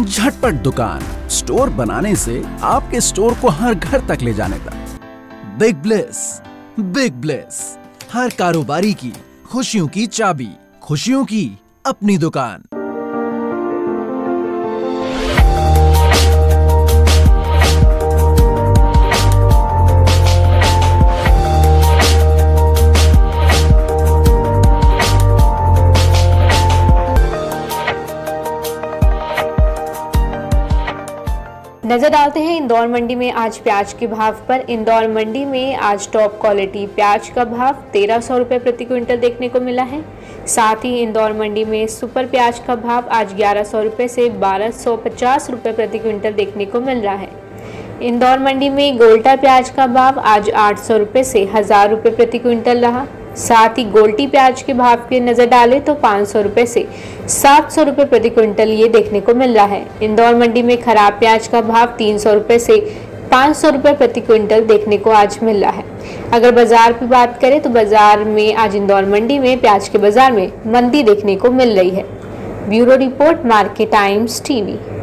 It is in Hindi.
झटपट दुकान, स्टोर बनाने से आपके स्टोर को हर घर तक ले जाने तक। बिग ब्लेस, हर कारोबारी की खुशियों की चाबी, खुशियों की अपनी दुकान। नजर डालते हैं इंदौर मंडी में आज प्याज के भाव पर। इंदौर मंडी में आज टॉप क्वालिटी प्याज का भाव 1300 रुपये प्रति क्विंटल देखने को मिला है। साथ ही इंदौर मंडी में सुपर प्याज का भाव आज 1100 रुपये से 1250 रुपये प्रति क्विंटल देखने को मिल रहा है। इंदौर मंडी में गोल्टा प्याज का भाव आज 800 रुपये से 1000 रुपये प्रति क्विंटल रहा। साथ ही गोल्टी प्याज के भाव की नज़र डालें तो 500 रुपये से 700 रुपये प्रति क्विंटल ये देखने को मिल रहा है। इंदौर मंडी में खराब प्याज का भाव 300 रुपये से 500 रुपये प्रति क्विंटल देखने को आज मिल रहा है। अगर बाजार की बात करें तो बाजार में आज इंदौर मंडी में प्याज के बाजार में मंदी देखने को मिल रही है। Bureau report, Market Times TV.